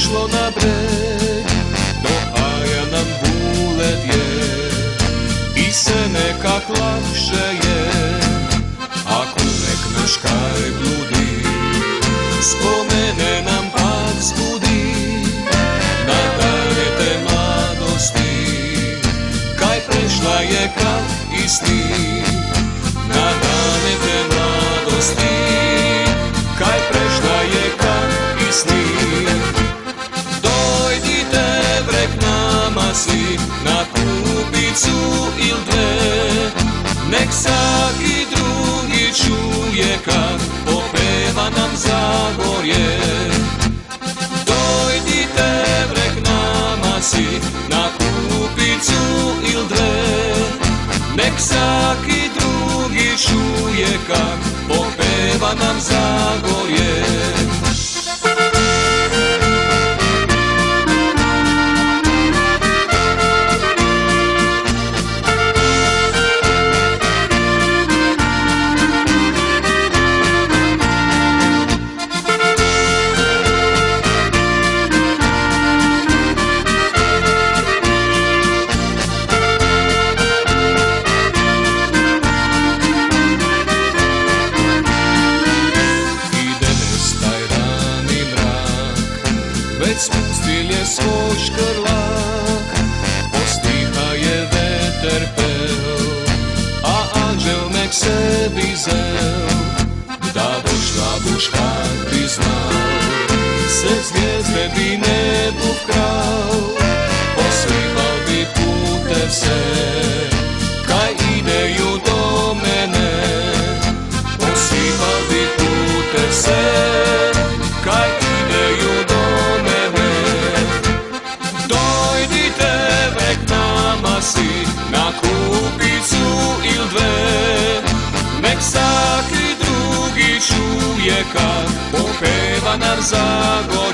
prišlo na breg, do haja nam bulet je i se nekak lakše je. Ako nek naš kaj bludi, spomene nam pak zbudi na dane te mladosti, kaj prešla je kak i sni. Na dane te mladosti, kaj prešla je kak i sni. Dojdite vrek nama si na kupicu il dve, nek svaki drugi čuje kak popeva nam Zagorje. Dojdite vrek nama si na kupicu il dve, nek svaki drugi čuje kak popeva nam Zagorje. Već spustil je svoj škrlak, postiha je veter pel, a anđel nek sebi zel, da došla buš kak bi znal, se zvijezde bi nebu vkral, poslival bi putev se, kaj ideju do mene, poslival bi putev se, kaj ideju do mene. Dojdite vrek nama si na kupicu il dve, nek svaki drugi čuje kak popeva nam Zagorje.